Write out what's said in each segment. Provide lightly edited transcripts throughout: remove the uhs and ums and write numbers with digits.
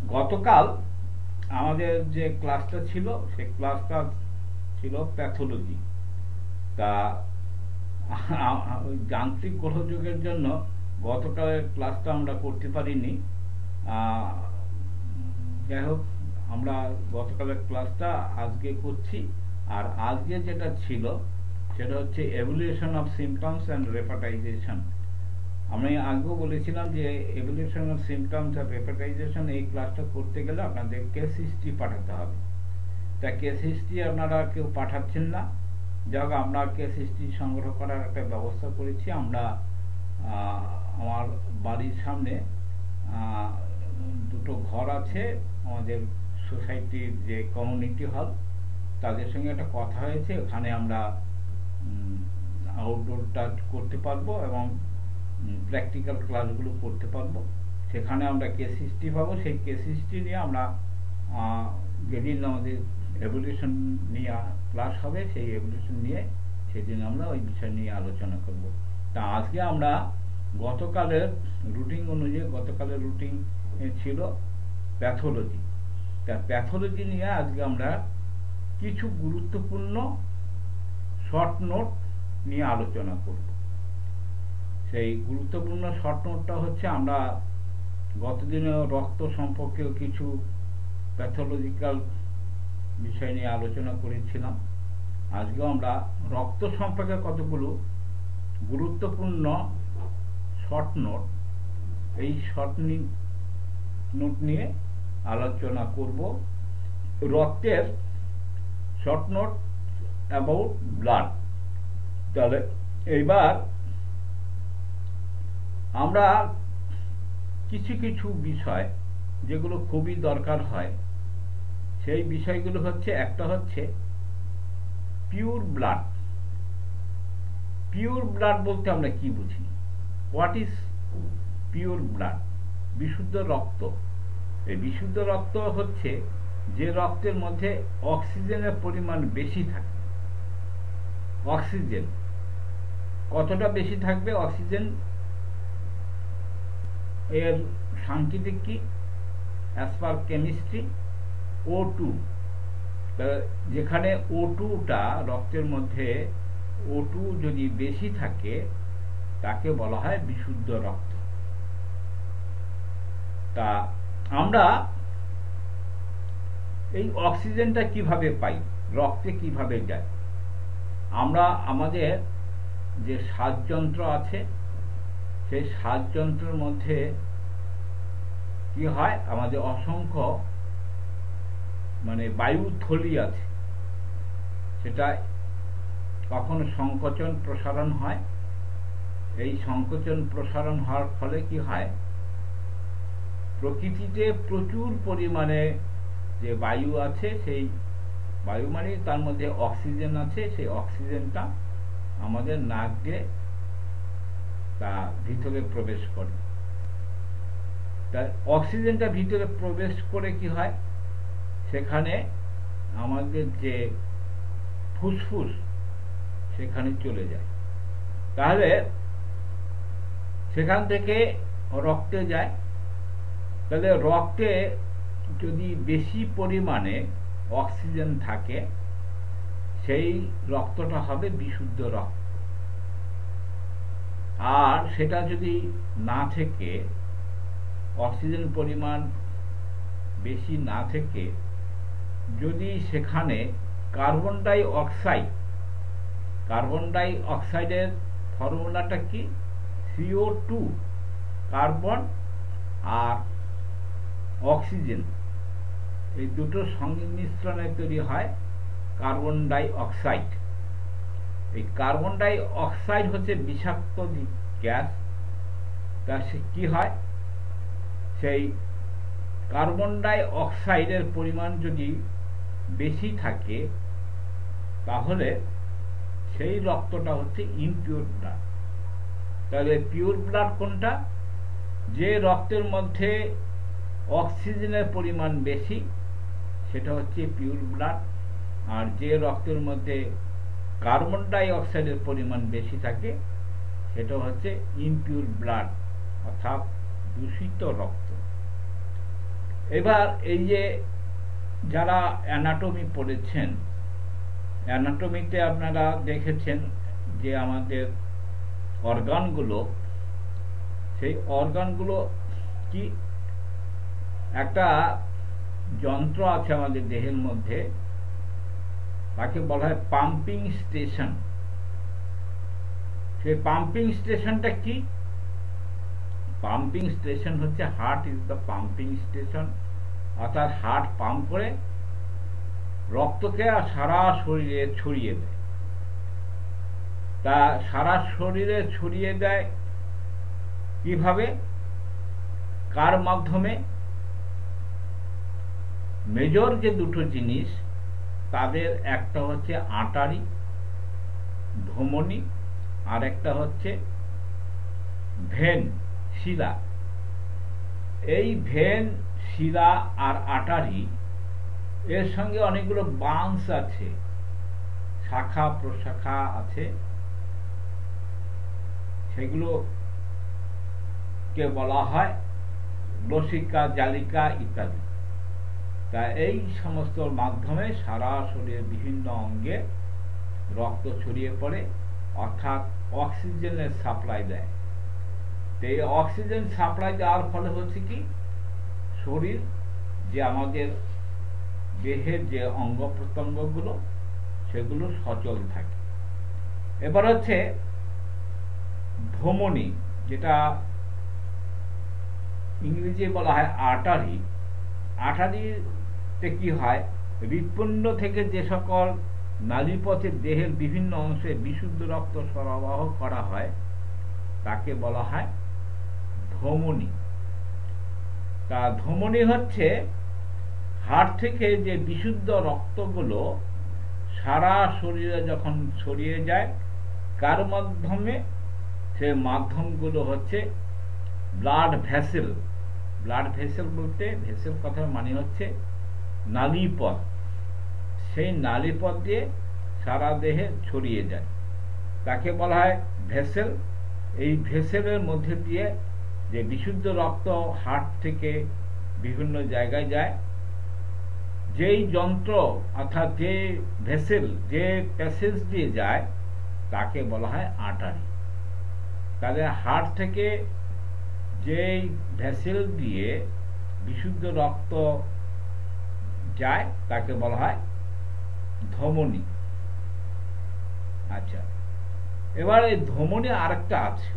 গতকাল আমাদের যে ক্লাসটা ছিল সেই ক্লাসটা ছিল প্যাথোলজি। তা ওই যান্ত্রিক গোলযোগের জন্য গতকালের ক্লাসটা আমরা করতে পারিনি। আহ, যাই হোক, আমরা গতকালের ক্লাসটা আজকে করছি। আর আজকে যেটা ছিল সেটা হচ্ছে evolution of symptoms and repertorization. আমি আগেও বলেছিলাম যে evolution of symptoms of repertorization এই ক্লাসটা করতে গেলে আপনাদের কেস হিস্ট্রি পাঠাতে হবে। তা কেস হিস্ট্রি আপনারা কেউ পাঠাচ্ছেন না। যাক, আমরা কেস হিস্ট্রি সংগ্রহ করার একটা ব্যবস্থা করেছি। আমরা আমার বাড়ির সামনে দুটো ঘর আছে, আমাদের সোসাইটির যে কমিউনিটি হল, তাদের সঙ্গে একটা কথা হয়েছে, ওখানে আমরা আউটডোরটা করতে পারবো এবং প্র্যাকটিক্যাল ক্লাসগুলো করতে পারবো। সেখানে আমরা কেস হিস্ট্রি পাবো। সেই কেস হিস্ট্রি নিয়ে আমরা যেদিন আমাদের এভলিউশন নিয়ে ক্লাস হবে, সেই এভলিউশন নিয়ে সেদিন আমরা ওই বিষয় নিয়ে আলোচনা করব। তা আজকে আমরা গতকালের রুটিন অনুযায়ী, গতকালের রুটিন ছিল প্যাথোলজি। তা প্যাথোলজি নিয়ে আজকে আমরা কিছু গুরুত্বপূর্ণ শর্ট নোট নিয়ে আলোচনা করব। সেই গুরুত্বপূর্ণ শর্ট নোটটা হচ্ছে, আমরা গতদিনেও রক্ত সম্পর্কেও কিছু প্যাথোলজিক্যাল বিষয় নিয়ে আলোচনা করেছিলাম। আজকেও আমরা রক্ত সম্পর্কে কতগুলো গুরুত্বপূর্ণ শর্ট নোট, এই শর্ট নোট নিয়ে আলোচনা করব। রক্তের শর্ট নোট অ্যাবাউট ব্লাড। তাহলে এইবার আমরা কিছু কিছু বিষয় যেগুলো খুবই দরকার হয়, সেই বিষয়গুলো হচ্ছে, একটা হচ্ছে পিওর ব্লাড। পিওর ব্লাড বলতে আমরা কি বুঝি? What is pure blood? বিশুদ্ধ রক্ত। এই বিশুদ্ধ রক্ত হচ্ছে যে রক্তের মধ্যে অক্সিজেনের পরিমাণ বেশি থাকে। অক্সিজেন কতটা বেশি থাকবে? অক্সিজেন এর সাংকেতিক কি? As per chemistry O2। যেখানে O2টা রক্তের মধ্যে O2 যদি বেশি থাকে তাকে বলা হয় বিশুদ্ধ রক্ত। তা আমরা এই অক্সিজেনটা কিভাবে পাই, রক্তে কিভাবে যায়? আমরা আমাদের যে শ্বাসযন্ত্র আছে, সেই শ্বাসযন্ত্রের মধ্যে কি হয়, আমাদের অসংখ্য বায়ুথলি আছে। সেটা কখনো সংকোচন প্রসারণ হয়। এই সংকোচন প্রসারণ হওয়ার ফলে কি হয়, প্রকৃতিতে প্রচুর পরিমাণে যে বায়ু আছে, সেই বায়ু তার মধ্যে অক্সিজেন আছে। সেই অক্সিজেনটা আমাদের নাক দিয়ে তা ভিতরে প্রবেশ করে। তাই অক্সিজেনটা ভিতরে প্রবেশ করে কি হয়, সেখানে আমাদের যে ফুসফুস সেখানে চলে যায়। তাহলে সেখান থেকে রক্তে যায়। তাহলে রক্তে যদি বেশি পরিমাণে অক্সিজেন থাকে, সেই রক্তটা হবে বিশুদ্ধ রক্ত। আর সেটা যদি না থেকে, অক্সিজেন পরিমাণ বেশি না থেকে, যদি সেখানে কার্বন ডাই অক্সাইডের ফর্মুলাটা কি? CO2, কার্বন আর অক্সিজেন, এই দুটো সংমিশ্রণে তৈরি হয় কার্বন ডাই অক্সাইড। এই কার্বন ডাই অক্সাইড হচ্ছে বিষাক্ত গ্যাস। তা সে কি হয়, সেই কার্বন ডাই অক্সাইডের পরিমাণ যদি বেশি থাকে, তাহলে সেই রক্তটা হচ্ছে ইমপিওর ব্লাড। তাহলে পিওর ব্লাড কোনটা? যে রক্তের মধ্যে অক্সিজেনের পরিমাণ বেশি, সেটা হচ্ছে পিওর ব্লাড। আর যে রক্তের মধ্যে কার্বন ডাই অক্সাইডের পরিমাণ বেশি থাকে, সেটা হচ্ছে ইমপিওর ব্লাড, অর্থাৎ দূষিত রক্ত। এবার এই যে যারা অ্যানাটমি পড়েছেন, অ্যানাটমিতে আপনারা দেখেছেন যে আমাদের অর্গানগুলো, সেই অর্গানগুলো কি, একটা যন্ত্র আছে আমাদের দেহের মধ্যে, তাকে বলা হয় পাম্পিং স্টেশন। সেই পাম্পিং স্টেশনটা কি? পাম্পিং স্টেশন হচ্ছে heart is the pumping station, অর্থাৎ হার্ট পাম্প করে রক্তকে সারা শরীরে ছড়িয়ে দেয়। তা সারা শরীরে ছড়িয়ে দেয় কিভাবে, কার মাধ্যমে? মেজর যে দুটো জিনিস, তাদের একটা হচ্ছে আর্টারি, ধমনী, আর একটা হচ্ছে ভেন, শিরা। এই ভেন, শিরা আর আর্টারি এর সঙ্গে অনেকগুলো বান্স আছে, শাখা প্রশাখা আছে, সেগুলোকে বলা হয় লসিকা, জালিকা ইত্যাদি। তা এই সমস্ত মাধ্যমে সারা শরীরের বিভিন্ন অঙ্গে রক্ত ছড়িয়ে পড়ে, অর্থাৎ অক্সিজেনের সাপ্লাই দেয়। তো এই অক্সিজেন সাপ্লাই দেওয়ার ফলে হচ্ছে কি, শরীর যে আমাদের দেহের যে অঙ্গ প্রত্যঙ্গগুলো, সেগুলো সচল থাকে। এবার হচ্ছে ধমনী, যেটা ইংরেজি বলা হয় আর্টারি। আর্টারিতে কি হয়, হৃৎপিণ্ড থেকে যে সকল নালীপথে দেহের বিভিন্ন অংশে বিশুদ্ধ রক্ত সরবরাহ করা হয়, তাকে বলা হয় ধমনী। তা ধমনী হচ্ছে হার্ট থেকে যে বিশুদ্ধ রক্তগুলো সারা শরীরে যখন ছড়িয়ে যায়, কার মাধ্যমে? সে মাধ্যমগুলো হচ্ছে ব্লাড ভেসেল। ব্লাড ভেসেল বলতে, ভেসেল কথার মানে হচ্ছে নালীপথ। সেই নালীপথ দিয়ে সারা দেহে ছড়িয়ে যায়, তাকে বলা হয় ভেসেল। এই ভেসেলের মধ্যে দিয়ে যে বিশুদ্ধ রক্ত হার্ট থেকে বিভিন্ন জায়গায় যায়, যেই যন্ত্র অর্থাৎ যে ভেসেল, যে প্যাসেজ দিয়ে যায়, তাকে বলা হয় আর্টারি। তাহলে হার্ট থেকে যেই ভেসেল দিয়ে বিশুদ্ধ রক্ত যায়, তাকে বলা হয় ধমনী। আচ্ছা, এবার এই ধমনী আরেকটা আছে,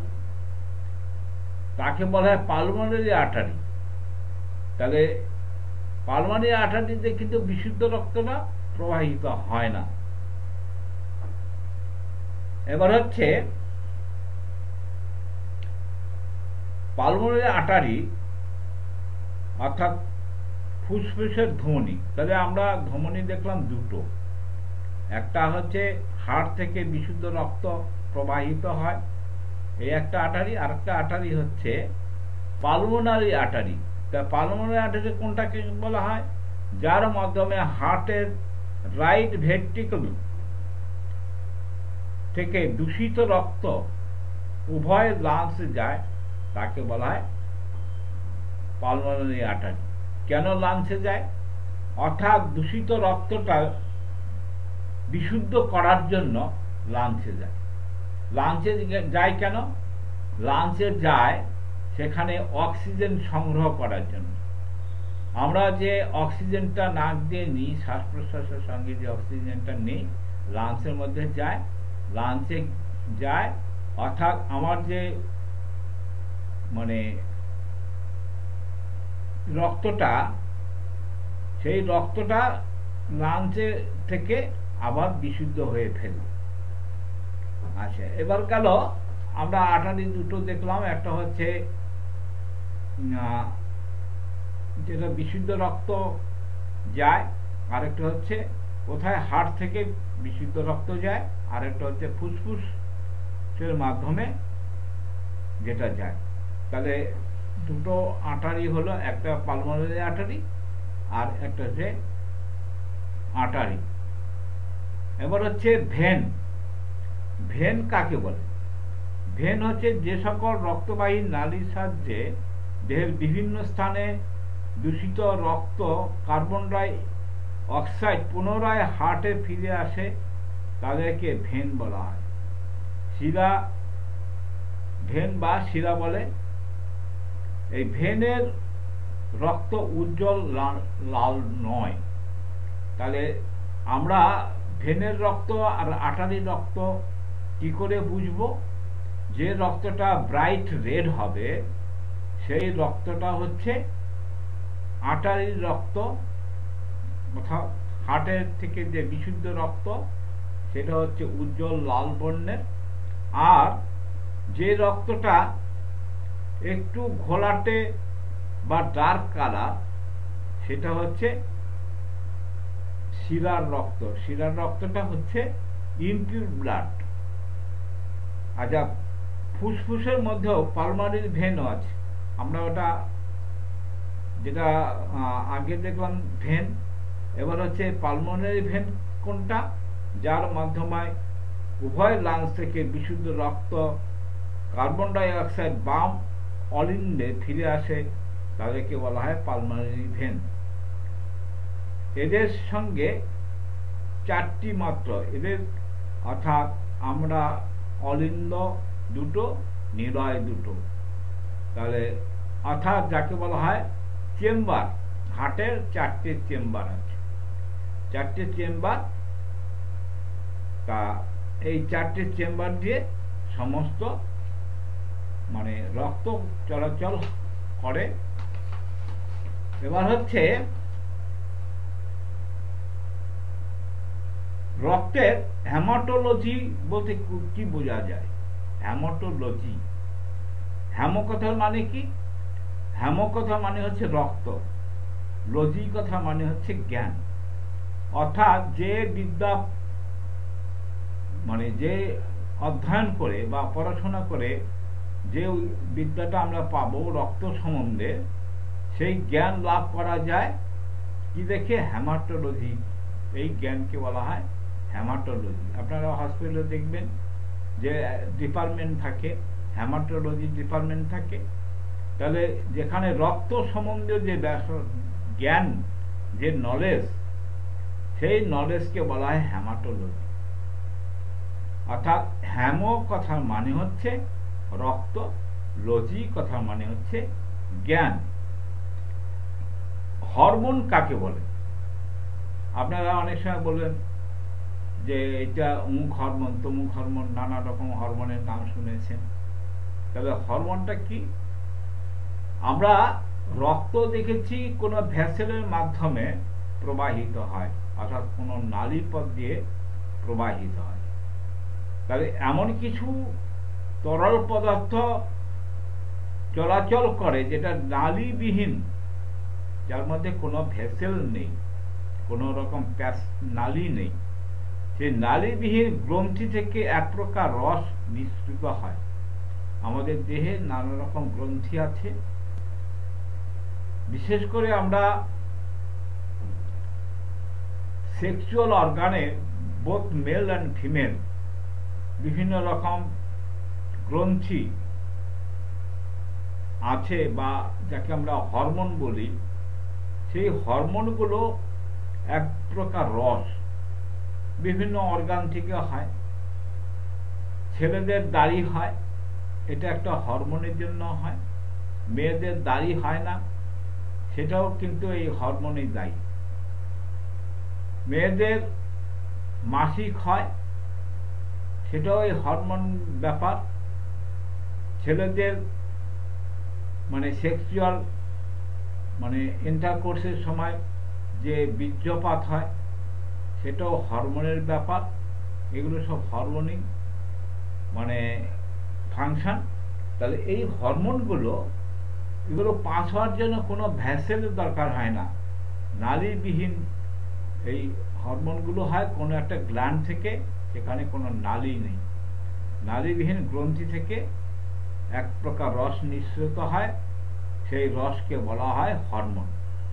তাকে বলা হয় পালমোনারি আর্টারি। তাহলে পালমোনারি আর্টারিতে কিন্তু বিশুদ্ধ রক্তটা প্রবাহিত হয় না। এবার হচ্ছে পালমোনারি আর্টারি অর্থাৎ ফুসফুসের ধমনী। তাহলে আমরা ধমনী দেখলাম দুটো, একটা হচ্ছে হার্ট থেকে বিশুদ্ধ রক্ত প্রবাহিত হয়, এই একটা আর্টারি। আর একটা আর্টারি হচ্ছে পালমোনারি আর্টারি। তা পালমোনারি আর্টারি কোনটাকে বলা হয়? যার মাধ্যমে হার্টের রাইট ভেন্ট্রিকল থেকে দূষিত রক্ত উভয় লাংসে যায়, তাকে বলা হয় পালমোনারি আর্টারি। কেন লাংসে যায়? অর্থাৎ দূষিত রক্তটা বিশুদ্ধ করার জন্য লাংসে যায়। লাংসে যায় কেন? লাংসে যায় সেখানে অক্সিজেন সংগ্রহ করার জন্য। আমরা যে অক্সিজেনটা নাক দিয়ে নিই, শ্বাস প্রশ্বাসের সঙ্গে যে অক্সিজেনটা নিই, লাংসের মধ্যে যায়। লাংসে যায় অর্থাৎ আমার যে মানে রক্তটা, সেই রক্তটা লাংসে থেকে আবার বিশুদ্ধ হয়ে ফেলে। আচ্ছা, এবার গেল আমরা আর্টারি দুটো দেখলাম, একটা হচ্ছে যেটা বিশুদ্ধ রক্ত যায়, আরেকটা হচ্ছে কোথায়, হার্ট থেকে বিশুদ্ধ রক্ত যায়, আরেকটা হচ্ছে ফুসফুসের মাধ্যমে যেটা যায়। তাহলে দুটো আর্টারি হলো, একটা পালমোনারি আর্টারি আর একটা হচ্ছে আর্টারি। এবার হচ্ছে ভেন। ভেন কাকে বলে? ভেন হচ্ছে যে সকল রক্তবাহী নালীর সাহায্যে দেহের বিভিন্ন স্থানে দূষিত রক্ত কার্বন ডাই অক্সাইড পুনরায় হার্টে ফিরে আসে, তাদেরকে ভেন বলা হয়। শিরা, ভেন বা শিরা বলে। এই ভেনের রক্ত উজ্জ্বল লাল নয়। তাহলে আমরা ভেনের রক্ত আর আর্টারির রক্ত কি করে বুঝবো? যে রক্তটা ব্রাইট রেড হবে সেই রক্তটা হচ্ছে আর্টারির রক্ত, অর্থাৎ হার্টের থেকে যে বিশুদ্ধ রক্ত সেটা হচ্ছে উজ্জ্বল লাল বর্ণের। আর যে রক্তটা একটু ঘোলাটে বা ডার্ক কালার সেটা হচ্ছে শিরার রক্ত। শিরার রক্তটা হচ্ছে ইমপিউর ব্লাড। আচ্ছা, ফুসফুসের মধ্যেও পালমারি ভেনও আছে। আমরা ওটা যেটা আগে দেখলাম ভেন, এবার হচ্ছে পালমোনারি ভেন কোনটা? যার মাধ্যমে উভয় লাংস থেকে বিশুদ্ধ রক্ত কার্বন ডাই অক্সাইড বাম অলিন্ডে ফিরে আসে, তাদেরকে বলা হয় পালমোনারি ভেন। এদের সঙ্গে চারটি মাত্র, এদের অর্থাৎ আমরা অলিন্দ দুটো, নিলয় দুটো। তাহলে অর্থাৎ যাকে বলা হয় চেম্বার, হার্টের চারটে চেম্বার আছে, চারটে চেম্বার। তা এই চারটে চেম্বার দিয়ে সমস্ত মানে রক্ত চলাচল করে। এবার হচ্ছে রক্তের হেমাটোলজি বলতে কি বোঝা যায়? হেমাটোলজি, হেমো কথা মানে কি? হেমো কথা মানে হচ্ছে রক্ত, লজি কথা মানে হচ্ছে জ্ঞান। অর্থাৎ যে বিদ্যা মানে যে অধ্যয়ন করে বা পড়াশোনা করে যে বিদ্যাটা আমরা পাবো রক্ত সম্বন্ধে, সেই জ্ঞান লাভ করা যায় কি দেখে? হেমাটোলজি। এই জ্ঞানকে বলা হয় হেমাটোলজি। আপনারা হসপিটালে দেখবেন যে ডিপার্টমেন্ট থাকে, হেমাটোলজি ডিপার্টমেন্ট থাকে। তাহলে যেখানে রক্ত সম্বন্ধে যে জ্ঞান, যে নলেজ, সেই নলেজকে বলা হয় হেমাটোলজি। অর্থাৎ হেমো কথার মানে হচ্ছে রক্ত, লজি কথার মানে হচ্ছে জ্ঞান। হরমোন কাকে বলে? আপনারা অনেক সময় বলবেন যে এটা অমুক হরমোন, তমুক হরমোন, নানা রকম হরমোনের নাম শুনেছেন। তবে হরমোনটা কি? আমরা রক্ত দেখেছি কোনো ভেসেলের মাধ্যমে প্রবাহিত হয়, অর্থাৎ কোনো নালীপথ দিয়ে প্রবাহিত হয়। তাহলে এমন কিছু তরল পদার্থ চলাচল করে যেটা নালীবিহীন, যার মধ্যে কোনো ভেসেল নেই, কোনো রকম নালী নেই। সেই নালীবিহীন গ্রন্থি থেকে এক প্রকার রস নিঃসৃত হয়। আমাদের দেহে নানা রকম গ্রন্থি আছে। বিশেষ করে আমরা সেক্সুয়াল অর্গানে বোথ মেল অ্যান্ড ফিমেল বিভিন্ন রকম গ্রন্থি আছে, বা যাকে আমরা হরমোন বলি। সেই হরমোনগুলো এক প্রকার রস বিভিন্ন অর্গান থেকে হয়। ছেলেদের দাড়ি হয়, এটা একটা হরমোনের জন্য হয়। মেয়েদের দাড়ি হয় না, সেটাও কিন্তু এই হরমোনই দায়ী। মেয়েদের মাসিক হয়, সেটাও এই হরমোন ব্যাপার। ছেলেদের মানে সেক্সুয়াল মানে ইন্টারকোর্সের সময় যে বীর্যপাত হয়, সেটাও হরমোনের ব্যাপার। এগুলো সব হরমোনই মানে ফাংশন। তাহলে এই হরমোনগুলো এগুলো পাস হওয়ার জন্য কোনো ভ্যাসেলের দরকার হয় না, নালীবিহীন এই হরমোনগুলো হয় কোনো একটা গ্ল্যান্ড থেকে, সেখানে কোনো নালী নেই। নালীবিহীন গ্রন্থি থেকে এক প্রকার রস নিঃসৃত হয়, সেই রসকে বলা হয় হরমোন।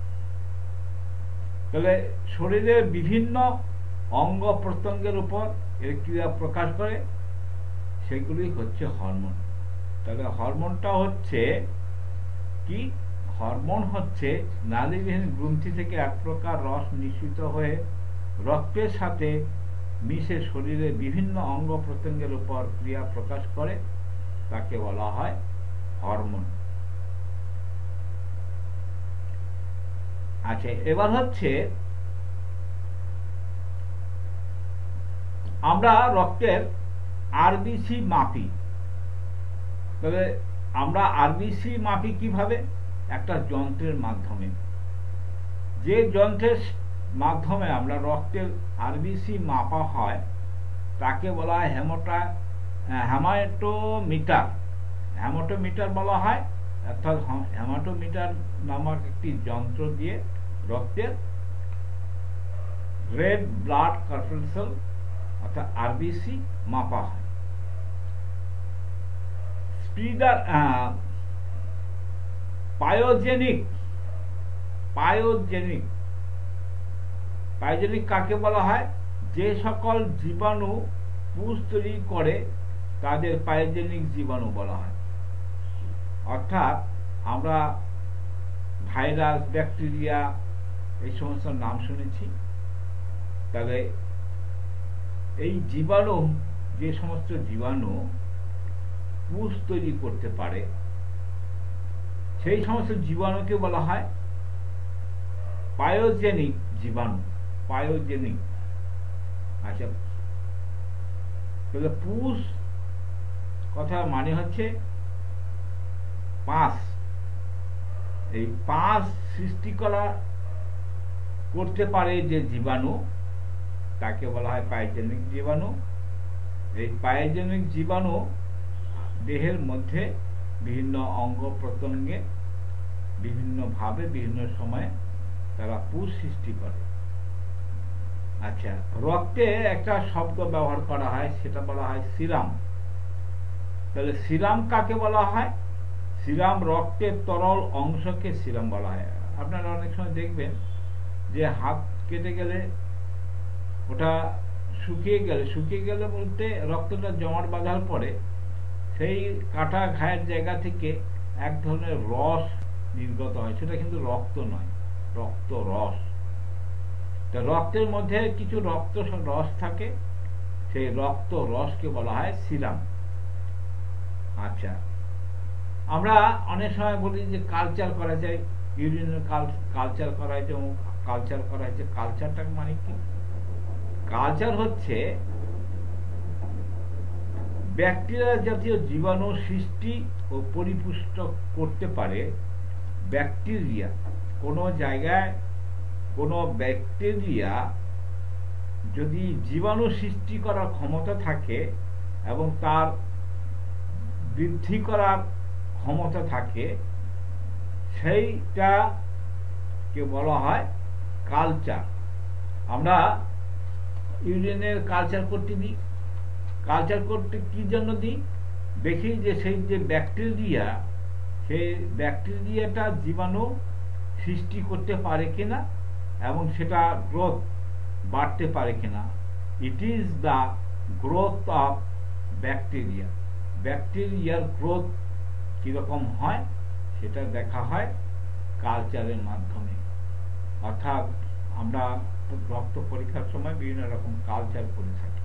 তাহলে শরীরের বিভিন্ন অঙ্গ প্রত্যঙ্গের উপর এর ক্রিয়া প্রকাশ করে, সেগুলি হচ্ছে হরমোন। তাহলে হরমোনটা হচ্ছে কি? হরমোন হচ্ছে নালীবিহীন গ্রন্থি থেকে এক প্রকার রস নিঃসৃত হয়ে রক্তের সাথে মিশে শরীরের বিভিন্ন অঙ্গ প্রত্যঙ্গের উপর ক্রিয়া প্রকাশ করে, তাকে বলা হয় হরমোন। আচ্ছা, এবার হচ্ছে আমরা রক্তের আরবিসি মাপি। তবে আমরা আরবিসি মাপি কিভাবে? একটা যন্ত্রের মাধ্যমে। যে যন্ত্রের মাধ্যমে আমরা রক্তের আরবিসি মাপা হয় তাকে বলা হয় হেমাটোমিটার। হেমাটোমিটার বলা হয়, অর্থাৎ হেমাটোমিটার নামক একটি যন্ত্র দিয়ে রক্তের রেড ব্লাড কর্পাসেল অর্থাৎ আরবিসি মাপা হয়। পায়োজেনিক কাকে বলা হয়? যে সকল জীবাণু পুষ তৈরি করে তাদের পায়োজেনিক জীবাণু বলা হয়। অর্থাৎ আমরা ভাইরাস, ব্যাকটেরিয়া এই সমস্ত নাম শুনেছি। তাহলে এই জীবাণু, যে সমস্ত জীবাণু পুষ তৈরি করতে পারে, সেই সমস্ত জীবাণুকে বলা হয় পায়োজেনিক জীবাণু। পায়োজেনিক। আচ্ছা, তাহলে পুষ কথা মানে হচ্ছে পাস। এই পাস সৃষ্টি করতে পারে যে জীবাণু, তাকে বলা হয় পায়োজেনিক জীবাণু। এই পায়োজেনিক জীবাণু দেহের মধ্যে বিভিন্ন অঙ্গ প্রত্যঙ্গে বিভিন্নভাবে বিভিন্ন সময়ে তারা পুষ সৃষ্টি করে। আচ্ছা, রক্তে একটা শব্দ ব্যবহার করা হয়, সেটা বলা হয় সিরাম। তাহলে সিরাম কাকে বলা হয়? সিরাম রক্তের তরল অংশকে সিরাম বলা হয়। আপনারা অনেক সময় দেখবেন যে হাত কেটে গেলে ওটা শুকিয়ে গেলে বলতে রক্তটা জমাট বাঁধার পরে সেই কাটা ঘায়ের জায়গা থেকে এক ধরনের রস নির্গত হয়। সেটা কিন্তু রক্ত নয়, রক্ত রস। তা রক্তের মধ্যে কিছু রক্ত রস থাকে, সেই রক্ত রসকে বলা হয় সিরাম। আচ্ছা, আমরা অনেক সময় বলি যে কালচার করা যায়, ইউরিনের কালচার করা হয়েছে, কালচার করা হয়েছে। কালচারটা মানে কি? কালচার হচ্ছে ব্যাকটেরিয়া জাতীয় জীবাণু সৃষ্টি ও পরিপুষ্ট করতে পারে। ব্যাকটেরিয়া, কোনো জায়গায় কোনো ব্যাকটেরিয়া যদি জীবাণু সৃষ্টি করার ক্ষমতা থাকে এবং তার বৃদ্ধি করার ক্ষমতা থাকে, সেইটাকে বলা হয় কালচার। আমরা ইউরিনের কালচার করতে দিই। কালচার করতে কি জন্য দিই? দেখি যে সেই যে ব্যাকটেরিয়া, সেই ব্যাকটেরিয়াটা জীবাণু সৃষ্টি করতে পারে কিনা এবং সেটা গ্রোথ বাড়তে পারে কিনা। It is the growth of bacteria. ব্যাকটেরিয়ার গ্রোথ কীরকম হয় সেটা দেখা হয় কালচারের মাধ্যমে। অর্থাৎ আমরা রক্ত পরীক্ষার সময় বিভিন্ন রকম কালচার করে থাকি।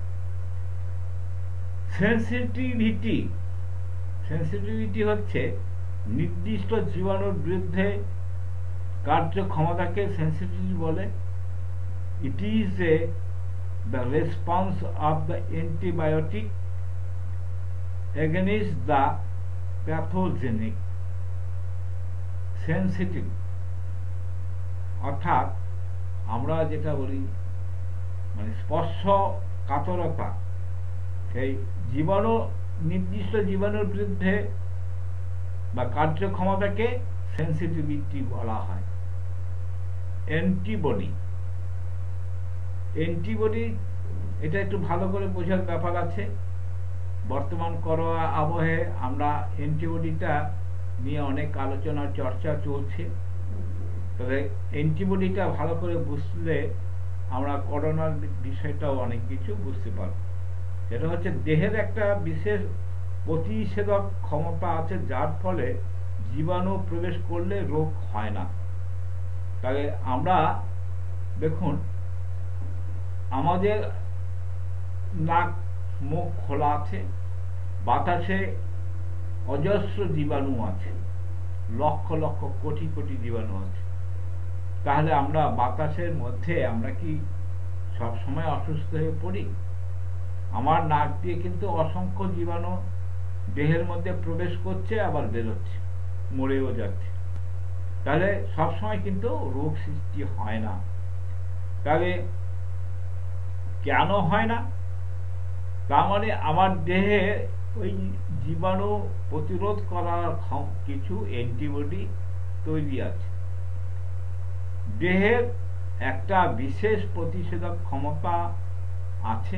সেন্সিটিভিটি হচ্ছে নির্দিষ্ট জীবাণুর বিরুদ্ধে কার্যক্ষমতাকে সেন্সিটিভিটি বলে। It is the response of the antibiotic against the pathogenic. Sensitive অর্থাৎ আমরা যেটা বলি মানে স্পর্শ কাতরতা, সেই জীবাণু, নির্দিষ্ট জীবাণুর বিরুদ্ধে বা কার্যক্ষমতাকে সেন্সিটিভিটি বলা হয়। অ্যান্টিবডি এটা একটু ভালো করে বোঝার ব্যাপার আছে। বর্তমান করোনা আবহে আমরা অ্যান্টিবডিটা নিয়ে অনেক আলোচনা চর্চা চলছে। তবে অ্যান্টিবডিটা ভালো করে বুঝলে আমরা করোনার বিষয়টাও অনেক কিছু বুঝতে পারব। সেটা হচ্ছে দেহের একটা বিশেষ প্রতিষেধক ক্ষমতা আছে, যার ফলে জীবাণু প্রবেশ করলে রোগ হয় না। তাহলে আমরা দেখুন, আমাদের নাক মুখ খোলা আছে, বাতাসে অজস্র জীবাণু আছে, লক্ষ লক্ষ কোটি কোটি জীবাণু আছে। তাহলে আমরা বাতাসের মধ্যে আমরা কি সবসময় অসুস্থ হয়ে পড়ি? আমার নাক দিয়ে কিন্তু অসংখ্য জীবাণু দেহের মধ্যে প্রবেশ করছে, আবার বেরোচ্ছে, মরেও যাচ্ছে। তাহলে সবসময় কিন্তু রোগ সৃষ্টি হয় না। তাহলে কেন হয় না? তার মানে আমার দেহে ওই জীবাণু প্রতিরোধ করার কিছু অ্যান্টিবডি তৈরি আছে। দেহের একটা বিশেষ প্রতিষেধক ক্ষমতা আছে,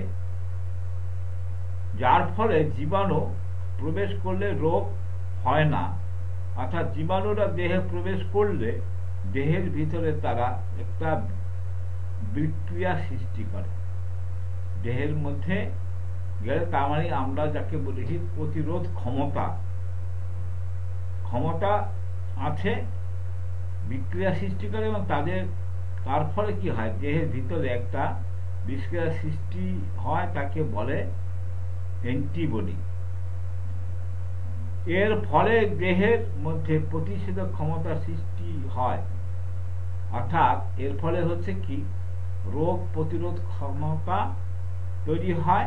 যার ফলে জীবাণু প্রবেশ করলে রোগ হয় না। অর্থাৎ জীবাণুরা দেহে প্রবেশ করলে দেহের ভিতরে তারা একটা বিক্রিয়া সৃষ্টি করে দেহের মধ্যে গেলে। তার মানে আমরা যাকে বলি প্রতিরোধ ক্ষমতা আছে, বিক্রিয়া সৃষ্টি করে, এবং তার ফলে কি হয়, দেহের ভিতরে একটা বিক্রিয়া সৃষ্টি হয়, তাকে বলে অ্যান্টিবডি। এর ফলে দেহের মধ্যে প্রতিষেধক ক্ষমতা সৃষ্টি হয়। অর্থাৎ এর ফলে হচ্ছে কি, রোগ প্রতিরোধ ক্ষমতা তৈরি হয়।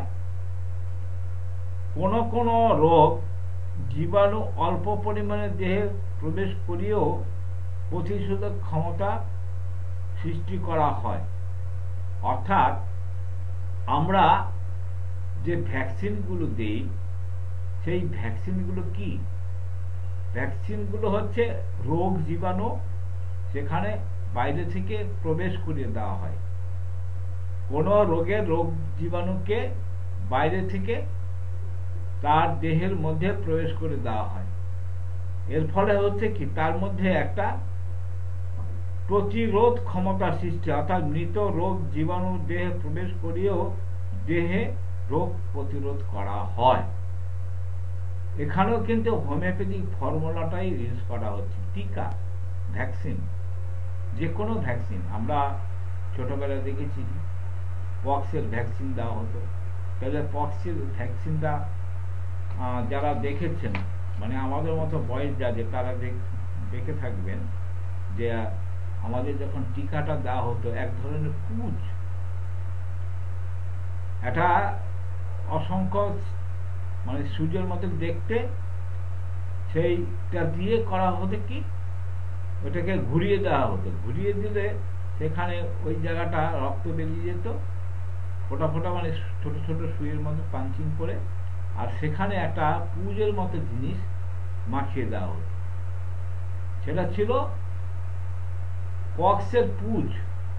কোন কোন রোগ জীবাণু অল্প পরিমাণে দেহে প্রবেশ করিয়েও প্রতিষেধক ক্ষমতা সৃষ্টি করা হয়। অর্থাৎ আমরা যে ভ্যাকসিনগুলো দিই, সেই ভ্যাকসিনগুলো কি? ভ্যাকসিনগুলো হচ্ছে রোগ জীবাণু সেখানে বাইরে থেকে প্রবেশ করিয়ে দেওয়া হয়। কোনো রোগের রোগ জীবাণুকে বাইরে থেকে তার দেহের মধ্যে প্রবেশ করে দেওয়া হয়। এর ফলে হচ্ছে কি, তার মধ্যে একটা প্রতিরোধ ক্ষমতা সৃষ্টি, অর্থাৎ মৃত রোগ জীবাণু দেহে প্রবেশ করিয়েও দেহে রোগ প্রতিরোধ করা হয়। এখানেও কিন্তু হোমিওপ্যাথিক ফর্মুলাটাই ইউজ করা হচ্ছে। টিকা, ভ্যাকসিন, যে কোনো ভ্যাকসিন। আমরা ছোটবেলায় দেখেছি পক্সের ভ্যাকসিন দেওয়া হতো। তাহলে পক্সের ভ্যাকসিনটা যারা দেখেছেন, মানে আমাদের মতো বয়স যাদের, তারা দেখে থাকবেন যে আমাদের যখন টিকাটা দেওয়া হতো, এক ধরনের পুঁজ, এটা অসংখ্য মানে সূর্যের মতো দেখতে, সেইটা দিয়ে করা হতো কি, ওটাকে ঘুরিয়ে দেওয়া হতো। ঘুরিয়ে দিলে সেখানে ওই জায়গাটা রক্ত বেরিয়ে যেত, ফোটা ফোটা, মানে ছোট ছোট সুইয়ের মতো পাঞ্চিং করে, আর সেখানে একটা পুঁজের মতো জিনিস মাখিয়ে দেওয়া হতো। সেটা ছিল পক্সের পুঁজ।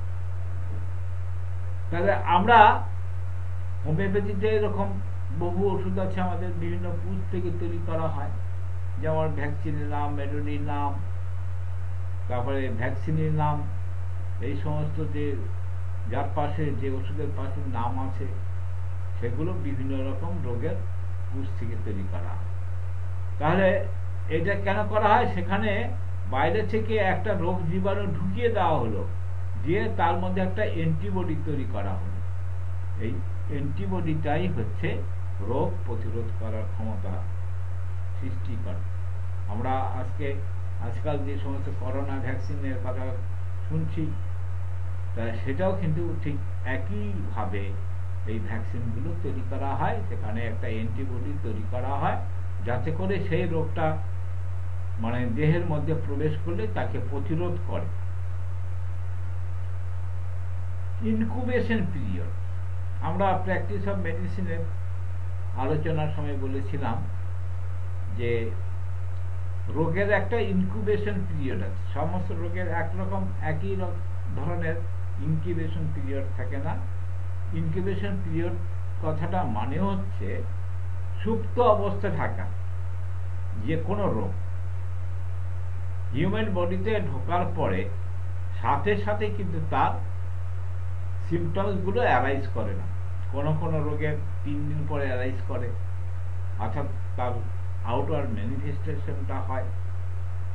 তাহলে আমরা হোমিওপ্যাথিতে এরকম বহু ওষুধ আছে আমাদের, বিভিন্ন পুঁজ থেকে তৈরি করা হয়। যেমন ভ্যাকসিনের নাম, মেডোনির নাম, তারপরে ভ্যাকসিনের নাম, এই সমস্ত যে যার পাশে যে ওষুধের পাশে নাম আছে, সেগুলো বিভিন্ন রকম রোগের পুঁজ থেকে তৈরি করা হয়। তাহলে এটা কেন করা হয়? সেখানে বাইরে থেকে একটা রোগ জীবাণু ঢুকিয়ে দেওয়া হলো, দিয়ে তার মধ্যে একটা অ্যান্টিবডি তৈরি করা হলো। এই অ্যান্টিবডিটাই হচ্ছে রোগ প্রতিরোধ করার ক্ষমতা সৃষ্টি করে। আমরা আজকাল যে সমস্ত করোনা ভ্যাকসিনের কথা শুনছি, তা সেটাও কিন্তু ঠিক একইভাবে এই ভ্যাকসিনগুলো তৈরি করা হয়। সেখানে একটা অ্যান্টিবডি তৈরি করা হয়, যাতে করে সেই রোগটা মানে দেহের মধ্যে প্রবেশ করলে তাকে প্রতিরোধ করে। ইনকিউবেশন পিরিয়ড, আমরা প্র্যাকটিস অফ মেডিসিনের আলোচনার সময় বলেছিলাম যে রোগের একটা ইনকিউবেশন পিরিয়ড আছে। সমস্ত রোগের একই ধরনের ইনকিউবেশন পিরিয়ড থাকে না। ইনকিউবেশন পিরিয়ড কথাটা মানে হচ্ছে সুপ্ত অবস্থায় থাকা যে কোনো রোগ হিউম্যান বডিতে ঢোকার পরে সাথে সাথে কিন্তু তার সিমটমসগুলো অ্যারাইজ করে না। কোনো রোগের 3 দিন পরে অ্যারাইজ করে, অর্থাৎ তার আউটওয়ার্ড ম্যানিফেস্টেশনটা হয়।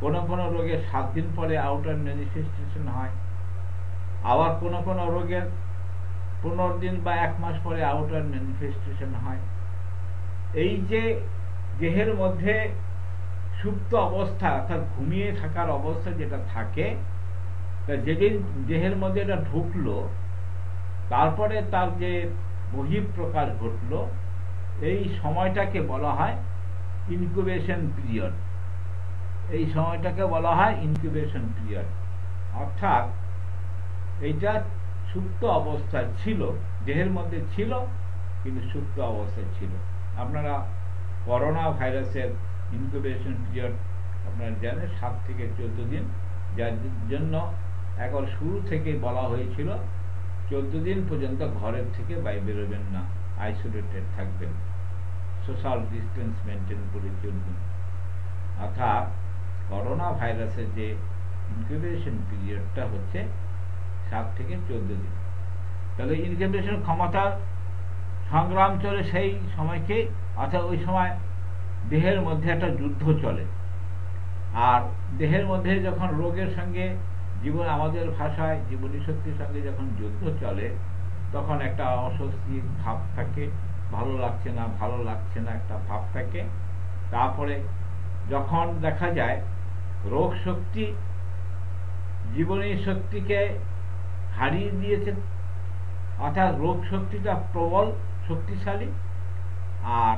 কোনো কোনো রোগের 7 দিন পরে আউটার ম্যানিফেস্টেশন হয়, আবার কোনো কোনো রোগের 15 দিন বা 1 মাস পরে আউটার ম্যানিফেস্টেশন হয়। এই যে দেহের মধ্যে সুপ্ত অবস্থা অর্থাৎ ঘুমিয়ে থাকার অবস্থা যেটা থাকে, তা যেদিন দেহের মধ্যে এটা ঢুকলো তারপরে তার যে বহিঃপ্রকাশ ঘটলো, এই সময়টাকে বলা হয় ইনকিউবেশন পিরিয়ড। এই সময়টাকে বলা হয় ইনকিউবেশন পিরিয়ড। অর্থাৎ এইটা সুপ্ত অবস্থায় ছিল, দেহের মধ্যে ছিল কিন্তু সুপ্ত অবস্থায় ছিল। আপনারা করোনা ভাইরাসের ইনকিউবেশন পিরিয়ড আপনারা জানেন 7 থেকে 14 দিন, যার জন্য একবার শুরু থেকে বলা হয়েছিল 14 দিন পর্যন্ত ঘরের থেকে বাইরে বেরোবেন না, আইসোলেটেড থাকবেন, সোশ্যাল ডিস্টেন্স মেনটেন করে চলবেন। অর্থাৎ করোনা ভাইরাসের যে ইনকিউবেশন পিরিয়ডটা হচ্ছে 7 থেকে 14 দিন। তাহলে ইনকিউবেশন ক্ষমতা সংগ্রাম চলে সেই সময়কে, অর্থাৎ ওই সময় দেহের মধ্যে একটা যুদ্ধ চলে। আর দেহের মধ্যে যখন রোগের সঙ্গে জীবন, আমাদের ভাষায় জীবনী শক্তির সঙ্গে যখন যুদ্ধ চলে, তখন একটা অস্বস্তির ভাব থাকে, ভালো লাগছে না ভালো লাগছে না একটা ভাব থাকে। তারপরে যখন দেখা যায় রোগ শক্তি জীবনী শক্তিকে হারিয়ে দিয়েছে, অর্থাৎ রোগ শক্তিটা প্রবল শক্তিশালী আর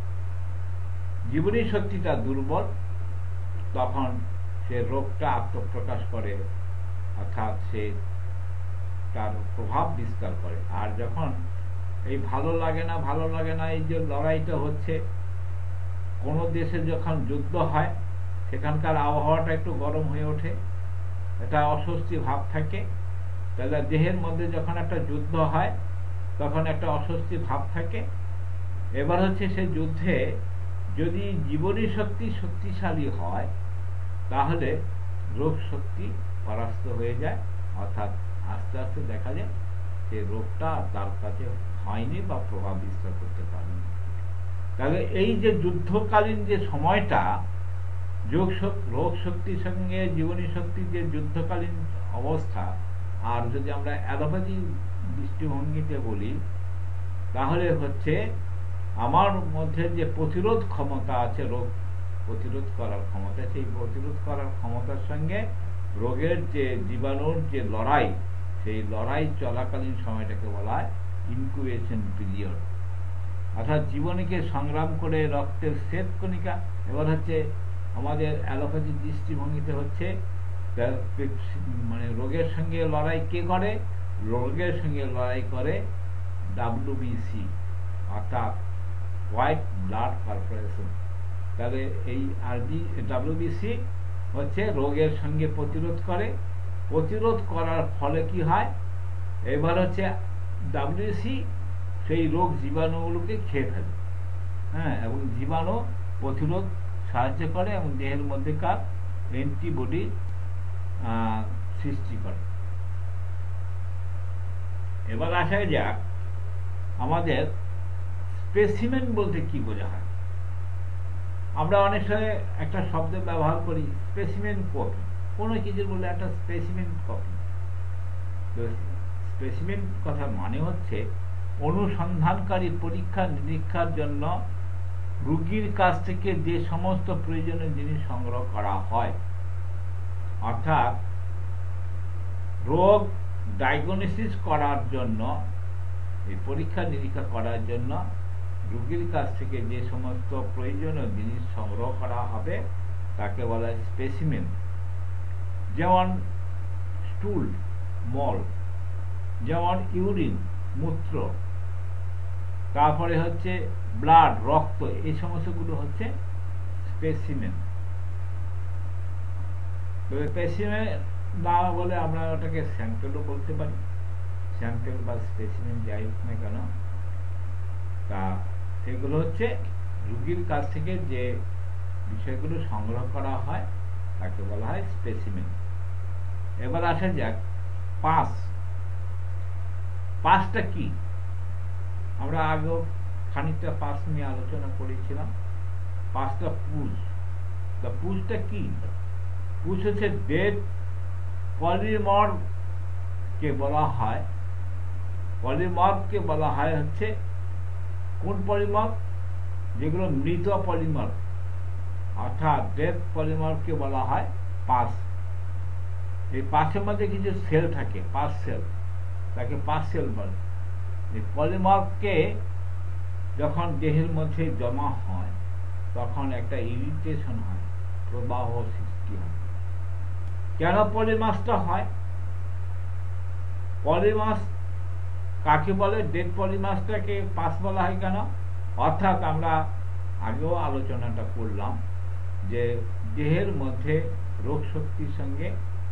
জীবনী শক্তিটা দুর্বল, তখন সে রোগটা আত্মপ্রকাশ করে, অর্থাৎ সে তার প্রভাব বিস্তার করে। আর যখন এই ভালো লাগে না ভালো লাগে না এই যে লড়াইটা হচ্ছে, কোনো দেশে যখন যুদ্ধ হয় সেখানকার আবহাওয়াটা একটু গরম হয়ে ওঠে, এটা অস্বস্তি ভাব থাকে। তাহলে দেহের মধ্যে যখন একটা যুদ্ধ হয় তখন একটা অস্বস্তি ভাব থাকে। এবার হচ্ছে সে যুদ্ধে যদি জীবনী শক্তি শক্তিশালী হয় তাহলে রোগ শক্তি পরাস্ত হয়ে যায়, অর্থাৎ আস্তে আস্তে দেখা যায় যে রোগটা তার কাছে হয়নি বা প্রভাব বিস্তার করতে পারেনি। তাহলে এই যে যুদ্ধকালীন যে সময়টা রোগ শক্তির সঙ্গে জীবনী শক্তির যে যুদ্ধকালীন অবস্থা, আর যদি আমরা অ্যালোপ্যাথি দৃষ্টিভঙ্গিতে বলি তাহলে হচ্ছে আমার মধ্যে যে প্রতিরোধ ক্ষমতা আছে, রোগ প্রতিরোধ করার ক্ষমতা, সেই প্রতিরোধ করার ক্ষমতার সঙ্গে রোগের যে জীবাণুর যে লড়াই, সেই লড়াই চলাকালীন সময়টাকে বলা হয় ইনকিউবেশন পিরিয়ড। অর্থাৎ জীবনীকে সংগ্রাম করে রক্তের শ্বেতকণিকা, এবার হচ্ছে আমাদের অ্যালোপ্যাথি দৃষ্টিভঙ্গিতে হচ্ছে মানে রোগের সঙ্গে লড়াই কে করে? রোগের সঙ্গে লড়াই করে WBC, অর্থাৎ হোয়াইট ব্লাড কর্পোরেশন। তাহলে এই WBC হচ্ছে রোগের সঙ্গে প্রতিরোধ করে, প্রতিরোধ করার ফলে কি হয়, এবার হচ্ছে WBC সেই রোগ জীবাণুগুলোকে খেয়ে ফেলে, হ্যাঁ, এবং জীবাণু প্রতিরোধ সাহায্য করে এবং দেহের মধ্যেকার অ্যান্টিবডি সৃষ্টি করে। এবার আসা যাক আমাদের স্পেসিমেন বলতে কি বোঝা হয়। আমরা অনেক সময় একটা শব্দ ব্যবহার করি স্পেসিমেন কপি, কোনো কিছু বলে একটা স্পেসিমেন কপি। তো স্পেসিমেন কথা মানে হচ্ছে অনুসন্ধানকারী পরীক্ষা নিরীক্ষার জন্য রোগীর কাছ থেকে যে সমস্ত প্রয়োজনীয় জিনিস সংগ্রহ করা হয়, অর্থাৎ রোগ ডায়াগনোসিস করার জন্য, এই পরীক্ষা নিরীক্ষা করার জন্য রোগীর কাছ থেকে যে সমস্ত প্রয়োজনীয় জিনিস সংগ্রহ করা হবে তাকে বলা হয় স্পেসিমেন। যেমন স্টুল, মল, যেমন ইউরিন, মূত্র, তারপরে হচ্ছে ব্লাড, রক্ত, এই সমস্তগুলো হচ্ছে স্পেসিমেন। স্পেসিমেন না বলে আমরা ওটাকে স্যাম্পেলও বলতে পারি, স্যাম্পেল বা স্পেসিমেন যাই হোক না কেন, তা সেগুলো হচ্ছে রোগীর কাছ থেকে যে বিষয়গুলো সংগ্রহ করা হয় তাকে বলা হয় স্পেসিমেন। এবার আসা যাক পাস। পাসটা কি? আমরা আগেও খানিকটা পাস নিয়ে আলোচনা করেছিলাম। পাসটা পুজ। পুজটা কি? পুষ হচ্ছে ডেড পলিমারকে বলা হয়, পলিমারকে বলা হয় হচ্ছে কোন পলিমার, যেগুলো মৃত পলিমার, অর্থাৎ ডেড পলিমারকে বলা হয় পাস। এই পাসের মধ্যে কিছু সেল থাকে, পাস সেল, তাকে পাস সেল বলে। এই পলিমারকে যখন দেহের মধ্যে জমা হয় তখন একটা ইরিটেশন হয়, প্রবাহ সৃষ্টি হয়। কেন পলিমাসটা হয়? পলিমাস কাকে বলে? ডেড পলিমাসটাকে পাস বলা হয় কেন? অর্থাৎ আমরা আগেও আলোচনাটা করলাম যে দেহের মধ্যে রোগ শক্তির সঙ্গে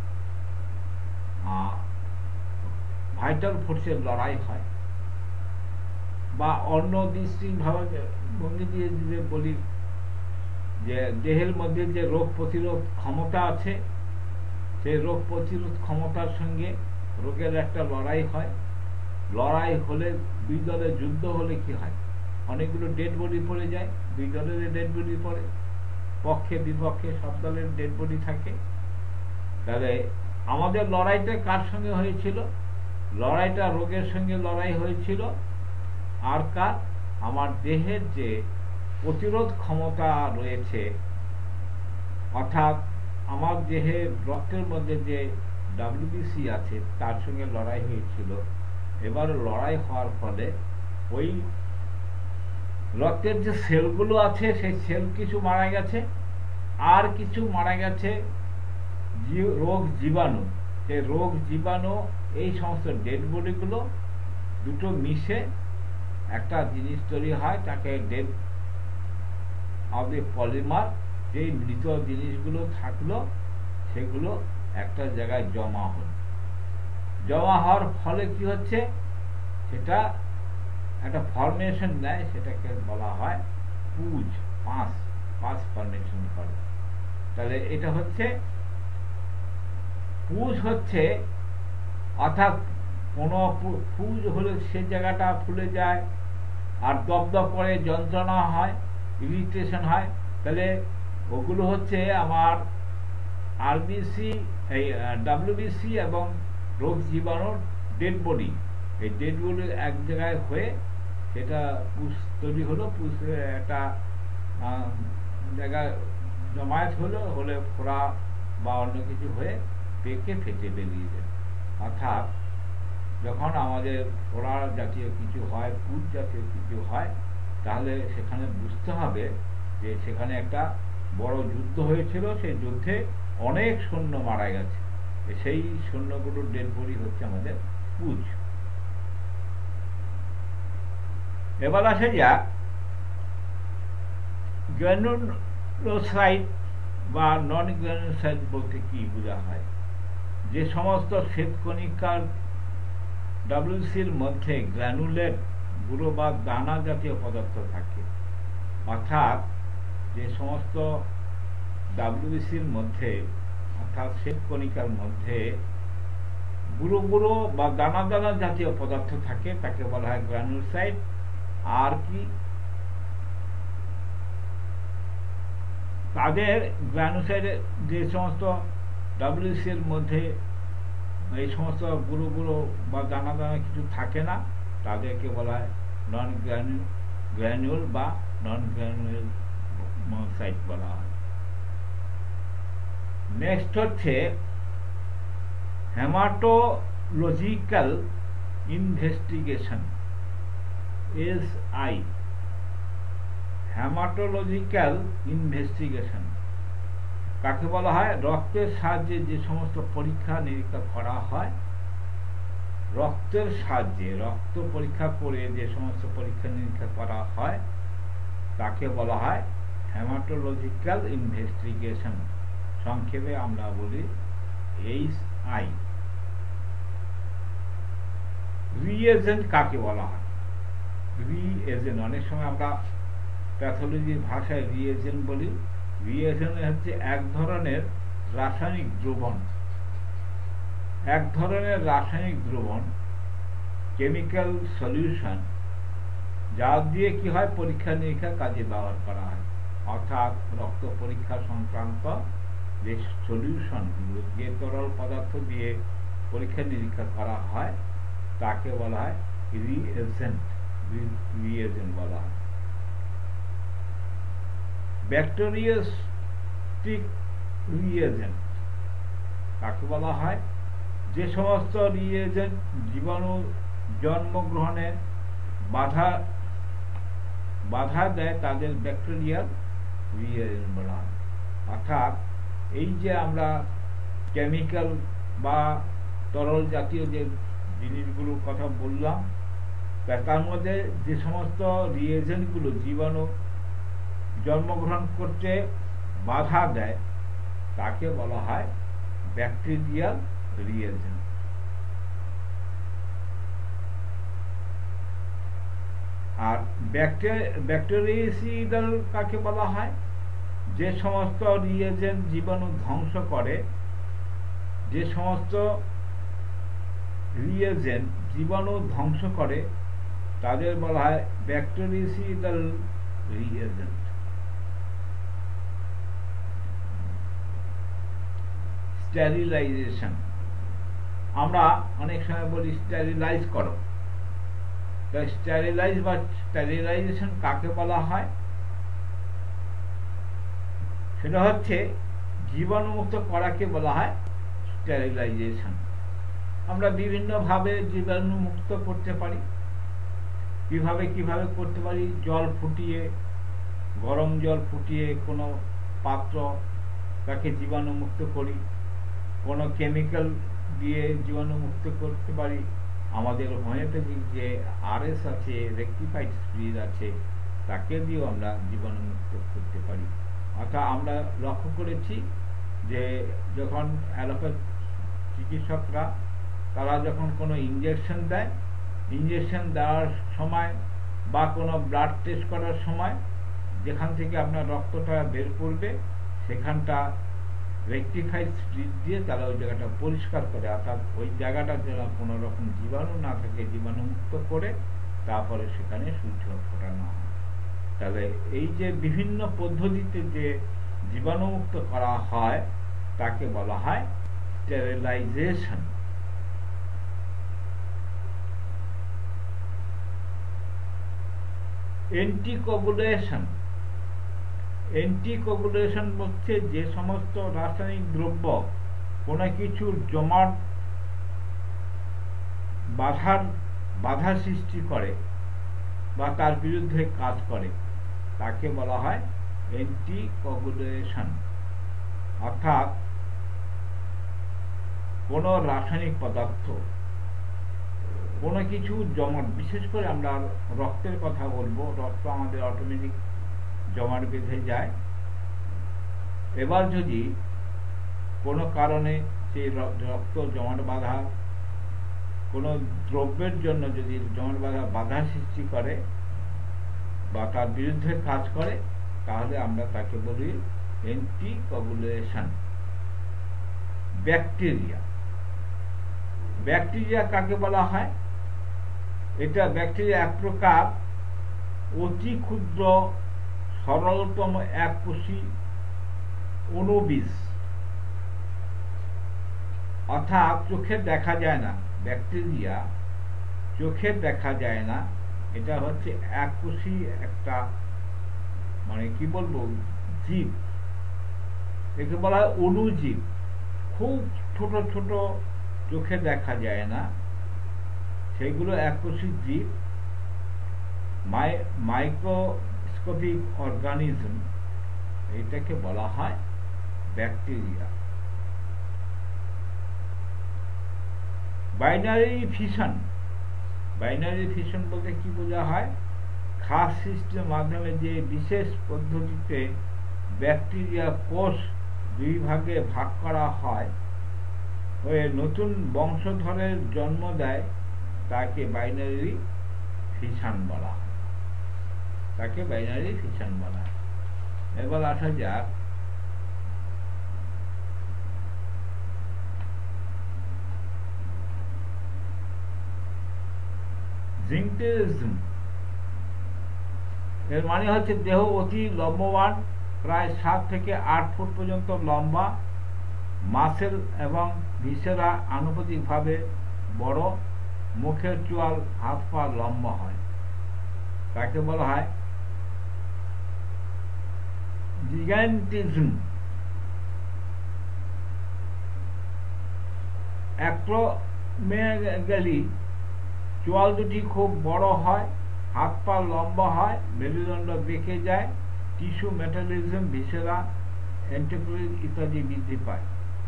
ভাইটাল ফোর্সের লড়াই হয়, বা অন্য দৃষ্টিভাবে ভঙ্গি দিয়ে যদি বলি যে দেহের মধ্যে যে রোগ প্রতিরোধ ক্ষমতা আছে, সেই রোগ প্রতিরোধ ক্ষমতার সঙ্গে রোগের একটা লড়াই হয়। লড়াই হলে দুই দলের যুদ্ধ হলে কি হয়? অনেকগুলো ডেড বডি পড়ে যায়, দুই দলের ডেড বডি পড়ে, পক্ষে বিপক্ষে সব দলের ডেড বডি থাকে। তাহলে আমাদের লড়াইটা কার সঙ্গে হয়েছিল? লড়াইটা রোগের সঙ্গে লড়াই হয়েছিল। আর কার? আমার দেহের যে প্রতিরোধ ক্ষমতা রয়েছে, অর্থাৎ আমার দেহে রক্তের মধ্যে যে WBC আছে তার সঙ্গে লড়াই হয়েছিল। এবার লড়াই হওয়ার ফলে ওই রক্তের যে সেলগুলো আছে সেই সেল কিছু মারা গেছে, আর কিছু মারা গেছে রোগ জীবাণু। সেই রোগ জীবাণু, এই সমস্ত ডেড বডিগুলো দুটো মিশে একটা জিনিস তৈরি হয়, তাকে ডেড অফ দ্য পলিমার। যেই মৃত জিনিসগুলো থাকলো সেগুলো একটা জায়গায় জমা হল। জমা হওয়ার ফলে কি হচ্ছে? সেটা একটা ফরমেশন নেয়, সেটাকে বলা হয় পুজ, পাস ফরমেশন করে। তাহলে এটা হচ্ছে পুজ হচ্ছে, অর্থাৎ কোনো পুজ হলে সে জায়গাটা ফুলে যায় আর দপদপ করে যন্ত্রণা হয়, ইরিটেশন হয়। তাহলে ওগুলো হচ্ছে আমার আরবিসি, এই WBC এবং রোগ জীবাণুর ডেড বডি। এই ডেড বডি এক জায়গায় হয়ে সেটা পুষ তৈরি হলো, পুষে একটা জায়গায় জমায়েত হলে ফোড়া বা অন্য কিছু হয়ে পেকে ফেটে বেরিয়ে যায়। অর্থাৎ যখন আমাদের ফোড়া জাতীয় কিছু হয়, পুজ জাতীয় কিছু হয়, তাহলে সেখানে বুঝতে হবে যে সেখানে একটা বড় যুদ্ধ হয়েছিল, সেই যুদ্ধে অনেক সৈন্য মারা গেছে। সেই সৈন্যগুলোর ডেড বডি হচ্ছে আমাদের পুজ। এবার আসে যাক গ্র্যানুলোসাইট বা নন গ্র্যানুলোসাইট বলতে কি বোঝা হয়। যে সমস্ত শ্বেতকণিকার WBCর মধ্যে গ্র্যানুলেট গুঁড়ো বা দানা জাতীয় পদার্থ থাকে, অর্থাৎ যে সমস্ত WBCর মধ্যে, অর্থাৎ শ্বেতকণিকার মধ্যে গুঁড়ো গুঁড়ো বা দানা দানা জাতীয় পদার্থ থাকে, তাকে বলা হয় গ্র্যানুলোসাইট। আর কি তাদের গ্র্যানুলোসাইটের যে সমস্ত WBCর মধ্যে এই সমস্ত গুঁড়ো গুঁড়ো বা দানা দানা কিছু থাকে না, তাদেরকে বলা হয় নন গ্র্যানুল বা নন গ্র্যানুলোসাইট বলা হয়। নেক্সট হচ্ছে haematological investigation, SI। Haematological investigation কাকে বলা হয়? রক্তের সাহায্যে যে সমস্ত পরীক্ষা নিরীক্ষা করা হয়, রক্তের সাহায্যে, রক্ত পরীক্ষা করে যে সমস্ত পরীক্ষা নিরীক্ষা করা হয় তাকে বলা হয় হেমাটোলজিক্যাল ইনভেস্টিগেশন, সংক্ষেপে আমরা বলি HI। রিএজেন্ট কাকে বলা হয়? রিএজেন্ট, অনেক সময় আমরা প্যাথোলজির ভাষায় রিএজেন্ট বলি। রিএজেন্ট হচ্ছে এক ধরনের রাসায়নিক দ্রবণ, এক ধরনের রাসায়নিক দ্রবণ, কেমিক্যাল সলিউশন, যা দিয়ে কি হয়? পরীক্ষা নিরীক্ষা কাজে ব্যবহার করা হয়। অর্থাৎ রক্ত পরীক্ষা সংক্রান্ত যে সলিউশনগুলো, যে তরল পদার্থ দিয়ে পরীক্ষা নিরীক্ষা করা হয় তাকে বলা হয় রিএজেন্ট। রিএজেন্ট বলা হয়। ব্যাকটেরিয়াস্টিক রিএজেন্ট কাকে বলা হয়? যে সমস্ত রিএজেন্ট জীবাণু জন্মগ্রহণে বাধা দেয় তাদের ব্যাকটেরিয়াল রিএজেন্ট বলা হয়। অর্থাৎ এই যে আমরা কেমিক্যাল বা তরল জাতীয় যে জিনিসগুলোর কথা বললাম, তার মধ্যে যে সমস্ত রিএজেন্টগুলো জীবাণু জন্মগ্রহণ করতে বাধা দেয় তাকে বলা হয় ব্যাকটেরিয়াল রিএজেন্ট। আর ব্যাকটেরিয়াইডাল কাকে বলা হয়? যে সমস্ত রিএজেন্ট জীবাণু ধ্বংস করে, যে সমস্ত রিএজেন্ট জীবাণু ধ্বংস করে তাদের বলা হয় ব্যাকটেরিয়াইডাল রিএজেন্ট। স্টেরিলাইজেশন, আমরা অনেক সময় বলি স্টেরিলাইজ করো। স্টেরিলাইজ বা স্টেরিলাইজেশন কাকে বলা হয়? সেটা হচ্ছে জীবাণুমুক্ত করাকে বলা হয় স্টেরিলাইজেশন। আমরা বিভিন্নভাবে জীবাণুমুক্ত করতে পারি। কিভাবে করতে পারি? জল ফুটিয়ে, গরম জল ফুটিয়ে কোনো পাত্র তাকে জীবাণুমুক্ত করি, কোনো কেমিক্যাল দিয়ে জীবাণুমুক্ত করতে পারি। আমাদের হোমিওপ্যাথিক যে RS আছে, রেকটিফাইড স্পিরিট আছে, তাকে দিয়েও আমরা জীবাণুমুক্ত করতে পারি। অর্থাৎ আমরা লক্ষ্য করেছি যে যখন অ্যালোপ্যাথ চিকিৎসকরা তারা যখন কোনো ইঞ্জেকশন দেয়, ইঞ্জেকশন দেওয়ার সময় বা কোনো ব্লাড টেস্ট করার সময় যেখান থেকে আপনার রক্তটা বের করবে সেখানটা রেকটিফাইড স্পিরিট দিয়ে তারা ওই জায়গাটা পরিষ্কার করে, অর্থাৎ ওই জায়গাটা যেন কোনো রকম জীবাণু না থাকে জীবাণুমুক্ত করে তারপরে সেখানে সূর্য ফোটানো হয়। তাহলে এই যে বিভিন্ন পদ্ধতিতে যে জীবাণুমুক্ত করা হয় তাকে বলা হয় স্টেরিলাইজেশন। অ্যান্টিকোগুলেশন, অ্যান্টিকোগুলেশন বলছে যে সমস্ত রাসায়নিক দ্রব্য কোনো কিছুর জমাট বাধা সৃষ্টি করে বা তার বিরুদ্ধে কাজ করে তাকে বলা হয় অ্যান্টিকোগুলেশন। অর্থাৎ কোনো রাসায়নিক পদার্থ কোনো কিছু জমাট, বিশেষ করে আমরা রক্তের কথা বলবো, রক্ত আমাদের অটোমেটিক জমাট বেঁধে যায়। এবার যদি কোনো কারণে সেই রক্ত জমাট বাঁধা কোনো দ্রব্যের জন্য যদি জমাট বাধা সৃষ্টি করে বা তার বিরুদ্ধে কাজ করে তাহলে আমরা তাকে বলি অ্যান্টিকোগুলেশন। ব্যাকটেরিয়া, ব্যাকটেরিয়া কাকে বলা হয়? এটা ব্যাকটেরিয়া এক প্রকার অতি ক্ষুদ্র সরলতম এককোষী অণুবীজ, অর্থাৎ চোখে দেখা যায় না। ব্যাকটেরিয়া চোখে দেখা যায় না, এটা হচ্ছে এককোষী একটা মানে কি বলবো জীব, একে বলা হয় অণুজীব। খুব ছোট ছোট, চোখে দেখা যায় না, সেগুলো এককোষী জীব, মাইক্রোস্কোপিক অর্গানিজম, এটাকে বলা হয় bacteria. Binary fission, binary fission বলতে কি বোঝা হয়? খাস সিস্টেমের মাধ্যমে যে বিশেষ পদ্ধতিতে ব্যাকটেরিয়া কোষ দুই ভাগে ভাগ করা হয় হয়ে নতুন বংশধরের জন্ম দেয় তাকে বাইনারি ফিশন বলা হয়, তাকে বাইনারি ফিশন বলা হয়। এবার আসা যাক জিংটেরিজম। এর মানে হচ্ছে দেহ অতি লম্বমান, প্রায় 7 থেকে 8 ফুট পর্যন্ত লম্বা মাসেল এবং ভিসেরা আনুপাতিকভাবে বড়, মুখের চোয়াল হাত পা লম্বা হয়, তাকে বলা হয় জিগান্টিজম। অ্যাক্রোমেগালি, চোয়াল দুটি খুব বড় হয়, হাত পা লম্বা হয়, মেরুদণ্ড বেঁকে যায়, টিস্যু মেটাবলিজম, ভিসেরা, এন্টেরোফিল ইত্যাদি বৃদ্ধি পায়।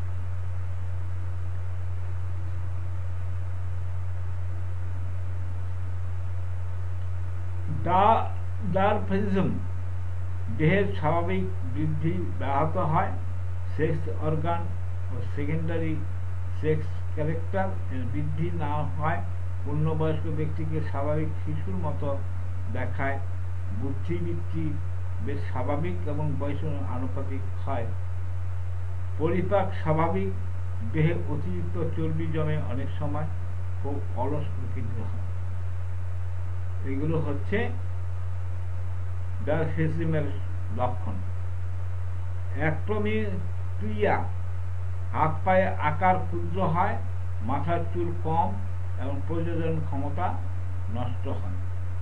ডারফিজম, দেহের স্বাভাবিক বৃদ্ধি ব্যাহত হয়, সেক্স অর্গান ও সেকেন্ডারি সেক্স ক্যারেক্টার এর বৃদ্ধি না হয়, পূর্ণবয়স্ক ব্যক্তিকে স্বাভাবিক শিশুর মতো দেখায়, বুদ্ধিবৃত্তি বেশ স্বাভাবিক এবং বয়স আনুপাতিক হয়, পরিপাক স্বাভাবিক, দেহে অতিরিক্ত চর্বি জমে অনেক সময়, খুব অলস প্রকৃতির হয়। এগুলো হচ্ছে ডারফিজমের লক্ষণ। অ্যাক্রোমেট্রিয়া, হাত পায়ে আকার ক্ষুদ্র হয়, মাথার চুল কম এবং প্রজনন ক্ষমতা নষ্ট হয়।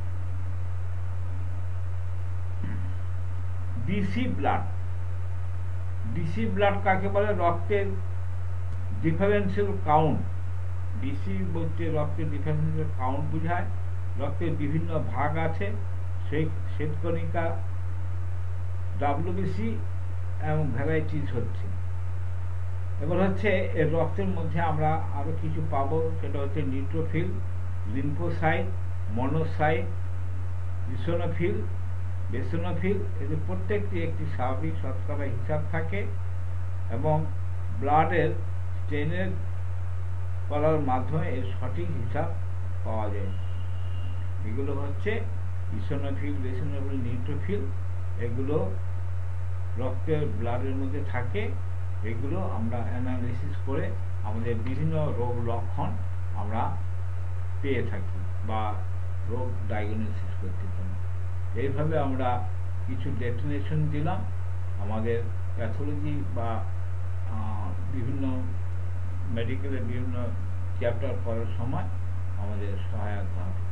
ডিসি ব্লাড, ডিসি ব্লাড কাকে বলে? রক্তের ডিফারেন্সিয়াল কাউন্ট। ডিসি বলতে রক্তের ডিফারেন্সিয়াল কাউন্ট বোঝায়। রক্তের বিভিন্ন ভাগ আছে, শ্বেতকণিকা, ডাব্লিউবিসি এবং ভ্যারাইটিস হচ্ছে। এবার হচ্ছে এর রক্তের মধ্যে আমরা আরো কিছু পাবো, সেটা হচ্ছে neutrophil, lymphocyte, monocyte, eosinophil, basophil. এদের প্রত্যেকটি একটি স্বাভাবিক শতকরা হিসাব থাকে এবং ব্লাডের স্টেনের করার মাধ্যমে এর সঠিক হিসাব পাওয়া যায়। এগুলো হচ্ছে ইসোনোফিল, বেসোনোফিল, নিউট্রোফিল। এগুলো রক্তের ব্লাডের মধ্যে থাকে। এগুলো আমরা অ্যানালিসিস করে আমাদের বিভিন্ন রোগ লক্ষণ আমরা পেয়ে থাকি বা রোগ ডায়াগনোসিস করতে পারি। এইভাবে আমরা কিছু ডেফিনেশন দিলাম, আমাদের প্যাথোলজি বা বিভিন্ন মেডিকেলের বিভিন্ন চ্যাপ্টার পড়ার সময় আমাদের সহায়তা হবে।